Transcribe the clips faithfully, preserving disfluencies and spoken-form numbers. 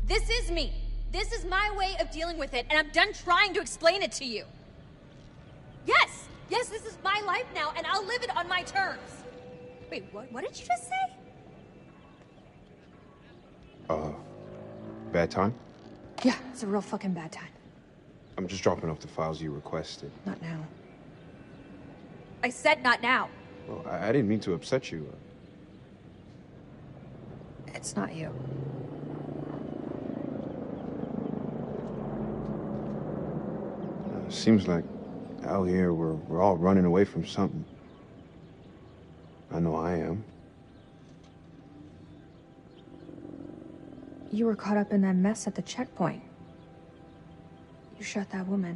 This is me. This is my way of dealing with it, and I'm done trying to explain it to you. Yes! Yes, this is my life now, and I'll live it on my terms. Wait, what, what did you just say? Uh, bad time? Yeah, it's a real fucking bad time. I'm just dropping off the files you requested. Not now. I said not now. Well, I, I didn't mean to upset you. It's not you. Uh, seems like out here we're, we're all running away from something. I know I am. You were caught up in that mess at the checkpoint. You shot that woman.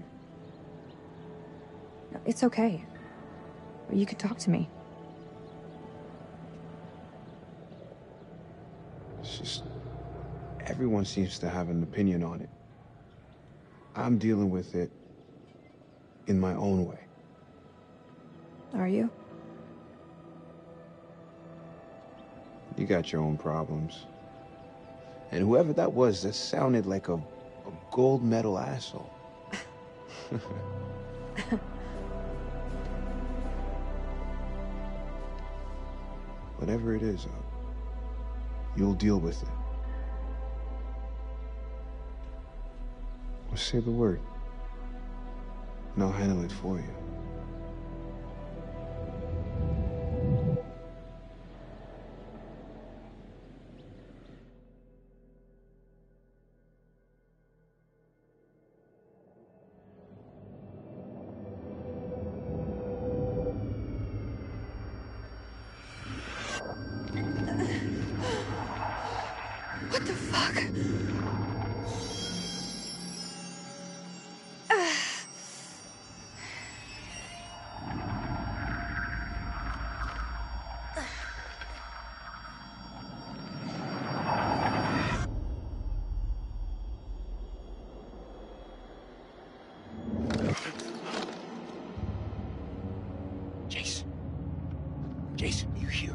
No, it's okay. You could talk to me. It's just... everyone seems to have an opinion on it. I'm dealing with it in my own way. Are you? You got your own problems. And whoever that was, that sounded like a, a gold medal asshole. Whatever it is, uh, you'll deal with it. Or say the word, and I'll handle it for you. What the fuck? Jason. Jason, you here?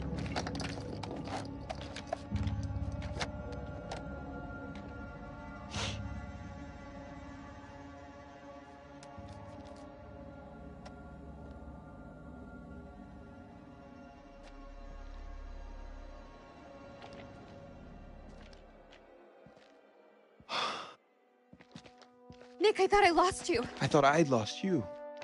Nick, I thought I lost you. I thought I'd lost you.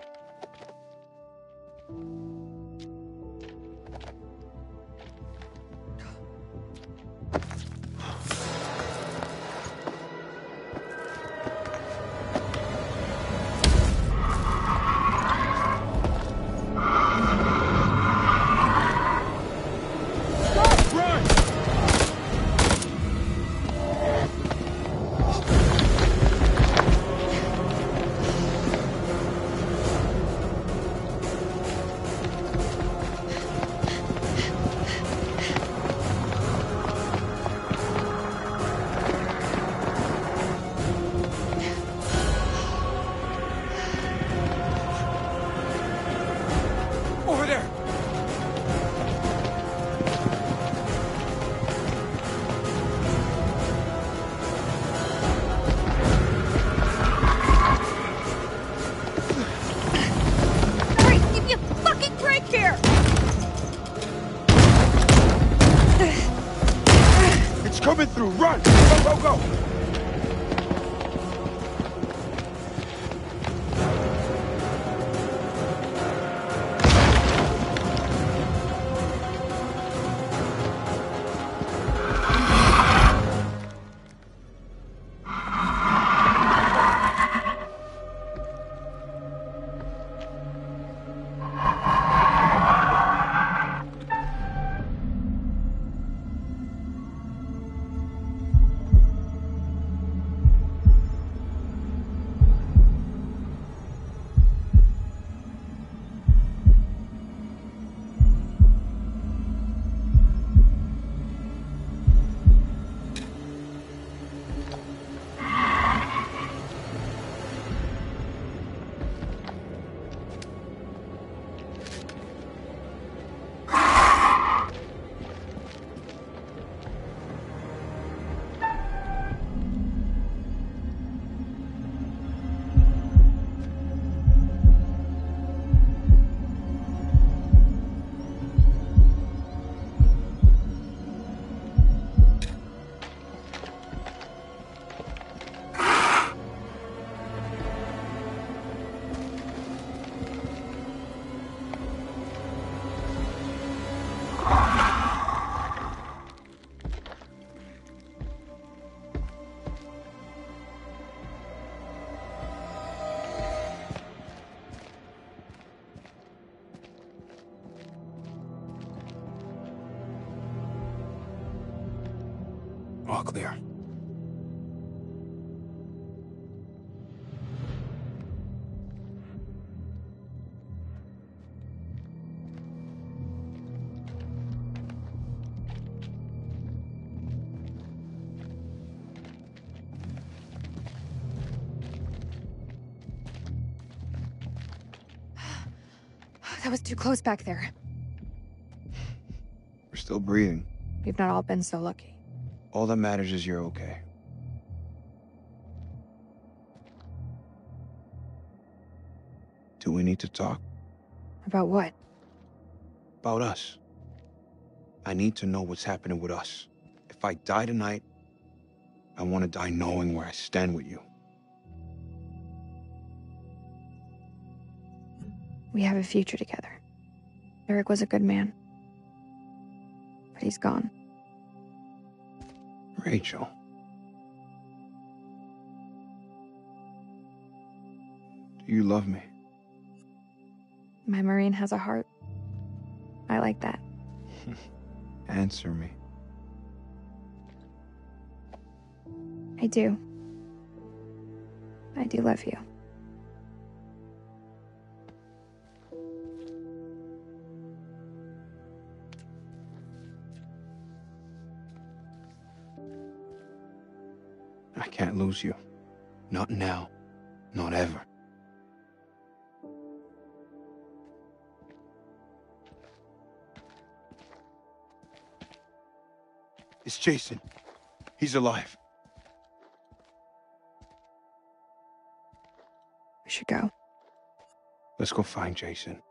Coming through, run! Go, go, go! All clear. That was too close back there. We're still breathing. We've not all been so lucky. All that matters is you're okay. Do we need to talk? About what? About us. I need to know what's happening with us. If I die tonight, I want to die knowing where I stand with you. We have a future together. Eric was a good man. But he's gone. Rachel. Do you love me? My Marine has a heart. I like that. Answer me. I do. I do love you. I can't lose you. Not now. Not ever. It's Jason. He's alive. We should go. Let's go find Jason.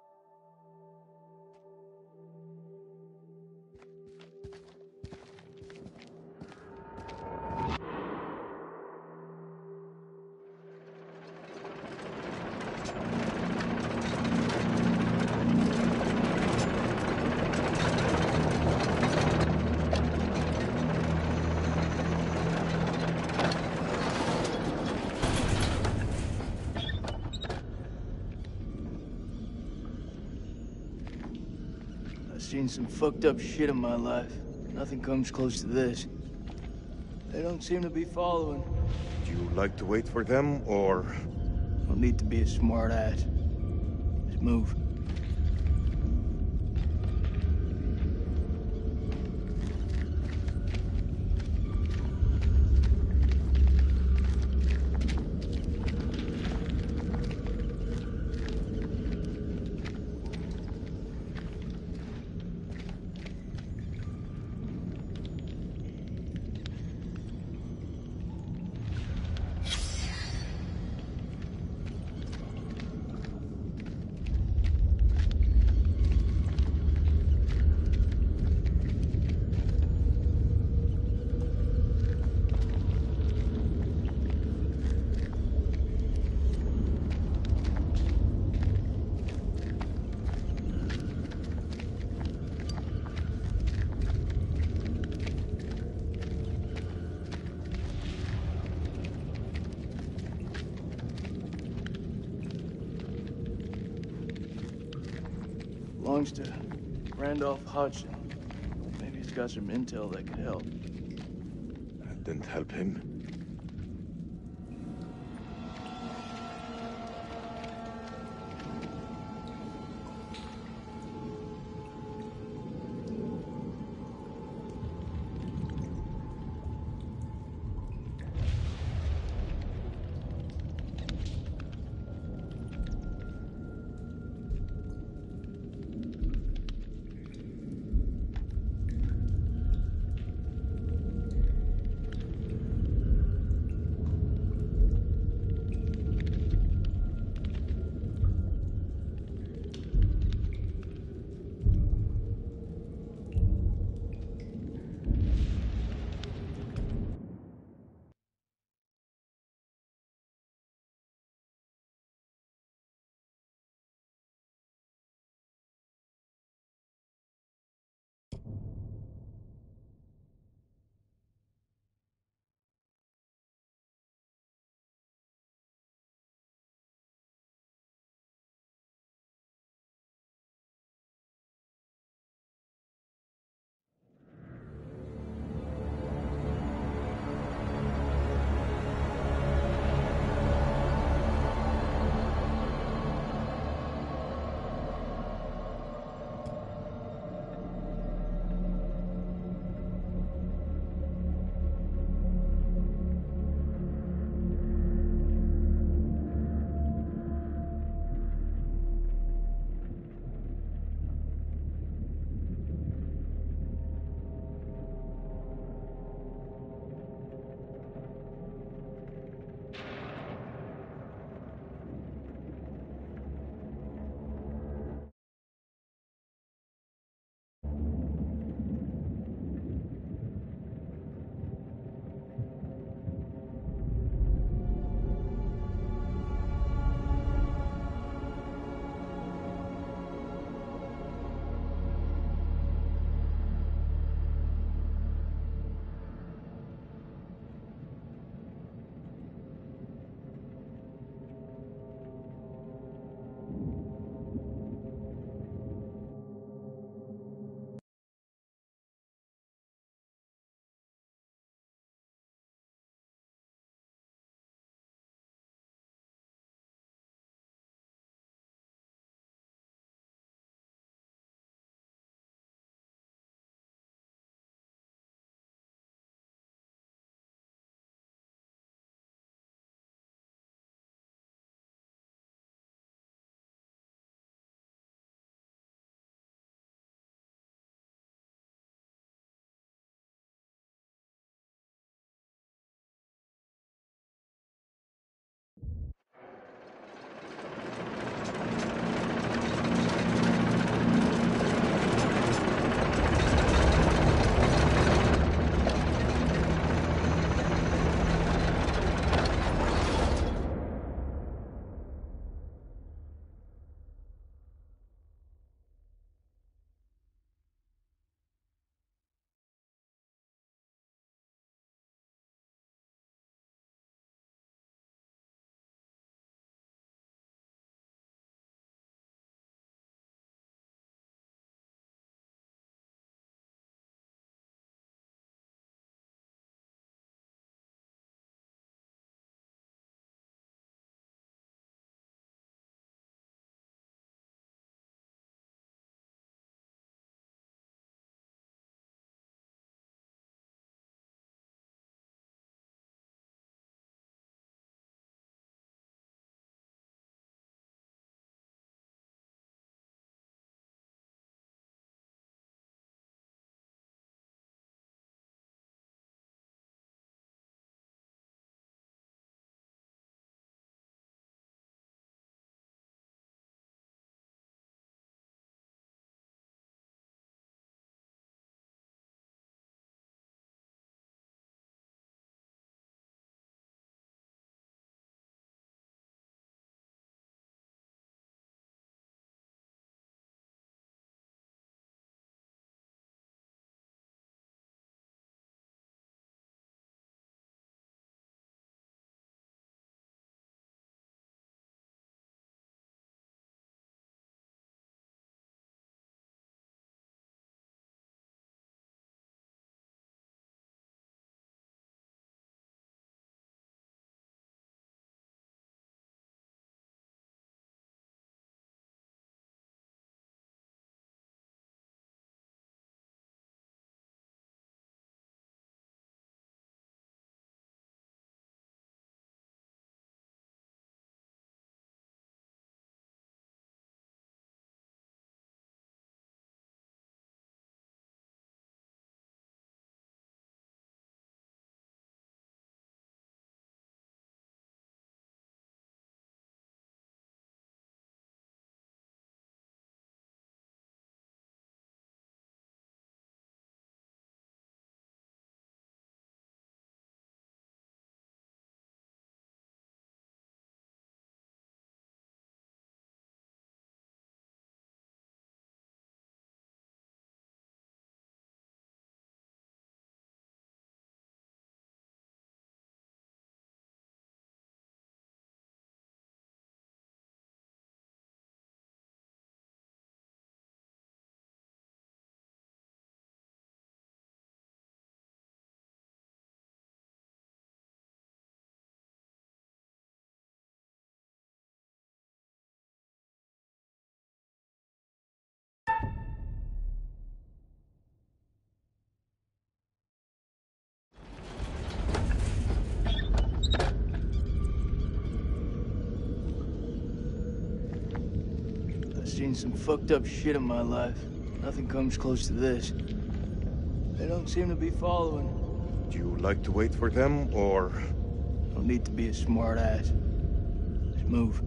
Seen some fucked up shit in my life. Nothing comes close to this. They don't seem to be following. Do you like to wait for them, or...? Don't need to be a smart ass. Just move. Belongs to Randolph Hodgson. Maybe he's got some intel that could help. That didn't help him. Seen some fucked up shit in my life. Nothing comes close to this. They don't seem to be following. Do you like to wait for them, or... Don't need to be a smart ass. Just move.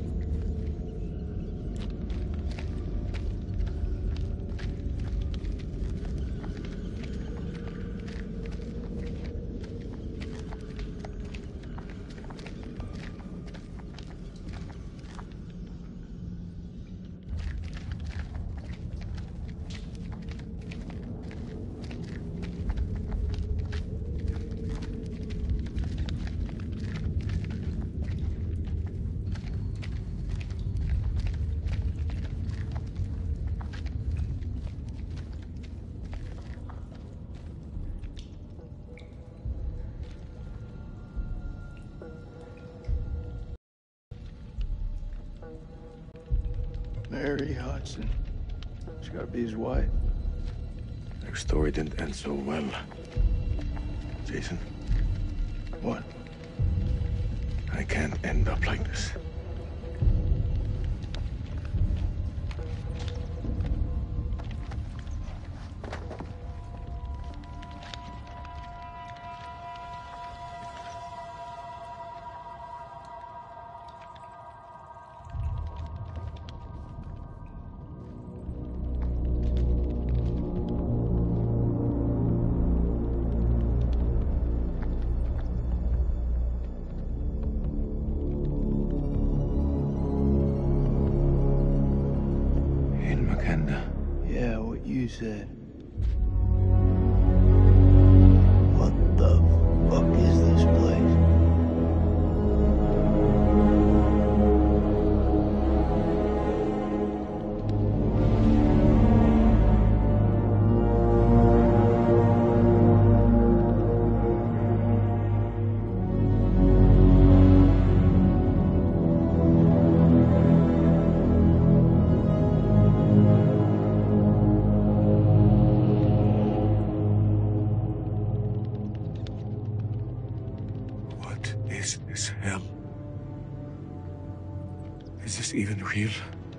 Mary Hodgson. She's gotta be his wife. Their story didn't end so well. Jason, What? I can't end up like this. Yeah, what you said. What the fuck is this place? Is this hell? Is this even real?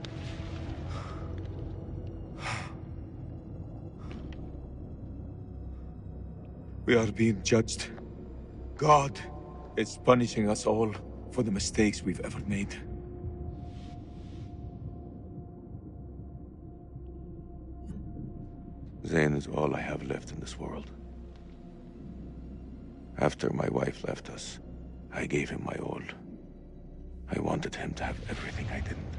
We are being judged. God is punishing us all for the mistakes we've ever made. Zane is all I have left in this world. After my wife left us, I gave him my all. I wanted him to have everything I didn't.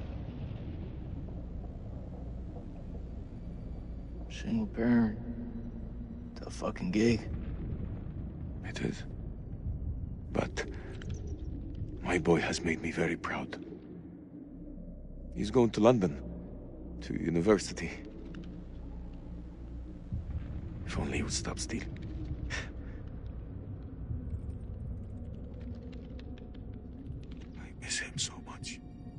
Single parent. Tough fucking gig. It is. But my boy has made me very proud. He's going to London, to university. If only he would stop stealing. I miss him so much.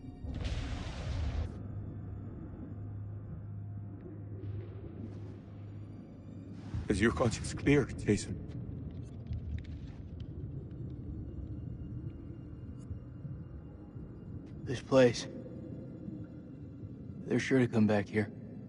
Is your conscience clear, Jason? This place. They're sure to come back here.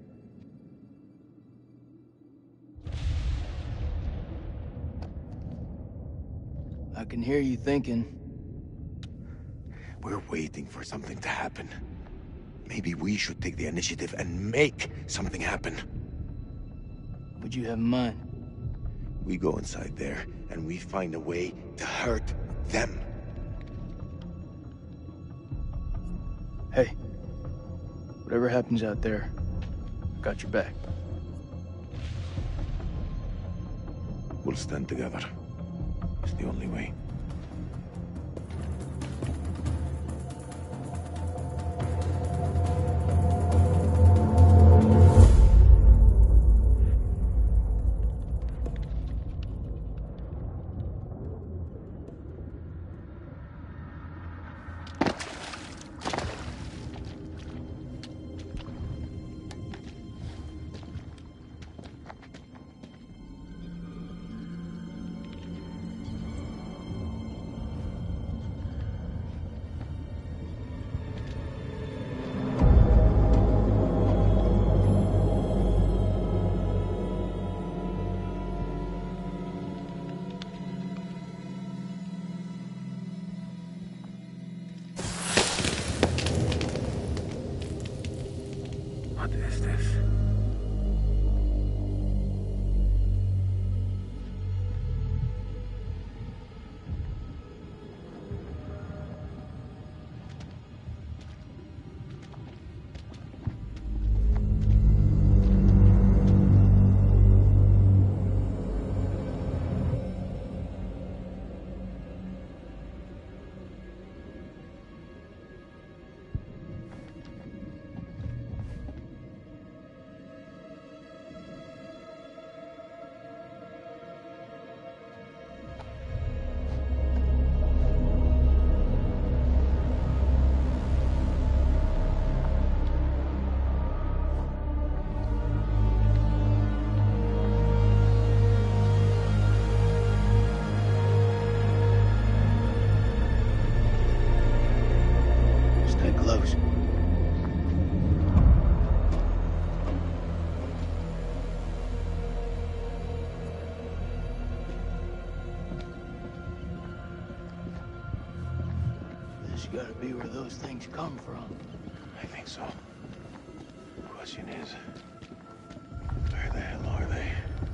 I can hear you thinking. We're waiting for something to happen. Maybe we should take the initiative and make something happen. What'd you have in mind? We go inside there, and we find a way to hurt them. Hey, whatever happens out there, I've got your back. We'll stand together. It's the only way. What is this? Gotta be where those things come from. I think so. The question is, where the hell are they?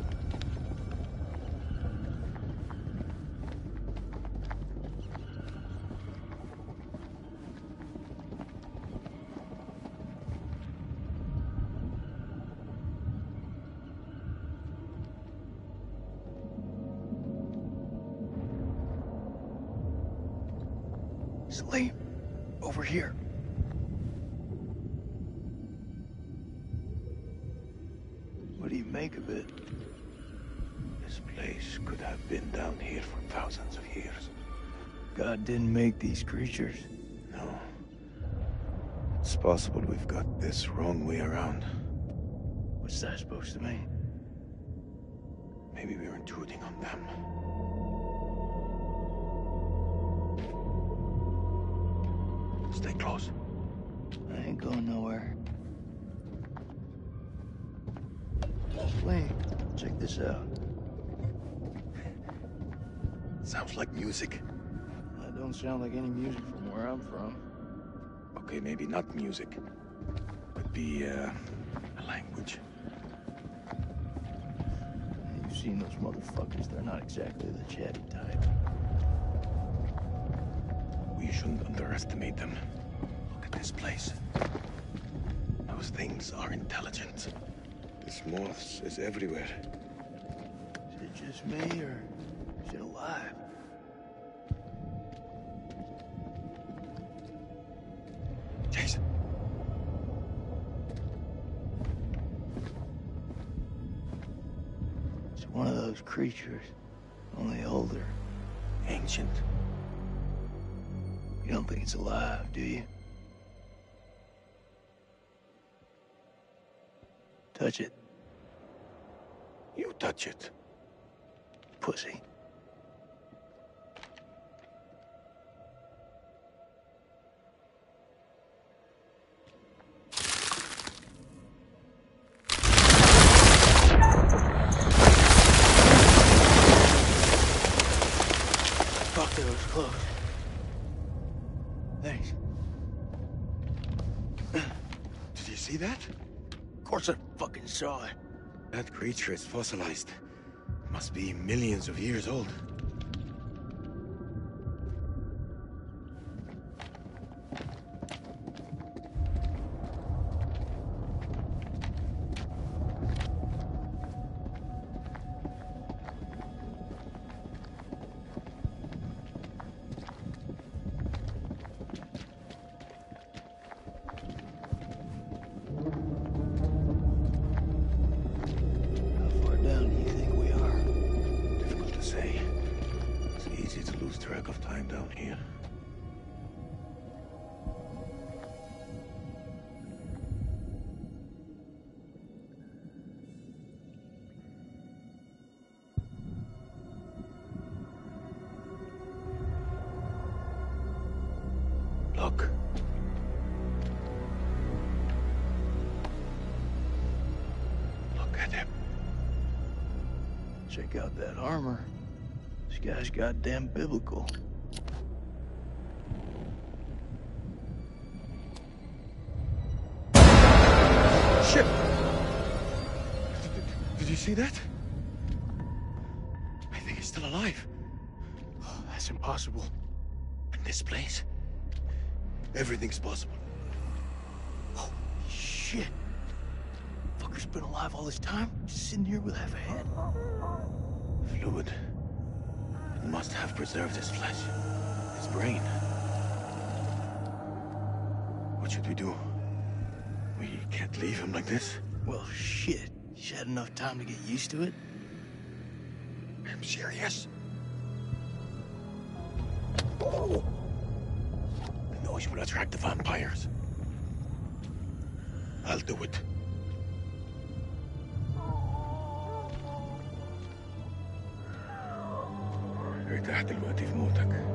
Sleep. Over here. What do you make of it? This place could have been down here for thousands of years. God didn't make these creatures. No. It's possible we've got this wrong way around. What's that supposed to mean? Maybe we're intruding on them. Stay close. I ain't going nowhere. Wait, check this out. Sounds like music. That don't sound like any music from where I'm from. Okay, maybe not music. Could be, uh, a language. You've seen those motherfuckers. They're not exactly the chatty type. We shouldn't underestimate them. Look at this place. Those things are intelligent. This moths is everywhere. Is it just me, or is it alive? Jason. It's one of those creatures, only older. Ancient. You don't think it's alive, do you? Touch it. You touch it. Pussy. Fuck, that was close. Thanks. Did you see that? Of course I fucking saw it. That creature is fossilized. Must be millions of years old. Look. Look at him. Check out that armor. This guy's goddamn biblical. shit! Did, did you see that? I think he's still alive. Oh, that's impossible. In this place, everything's possible. Holy shit. Fucker's been alive all this time, just sitting here with half a head. Fluid. It must have preserved his flesh, his brain. What should we do? We can't leave him like this. Well, shit. He's had enough time to get used to it. I'm serious. The noise will attract the vampires. I'll do it. ارتحت دلوقتي في موتك.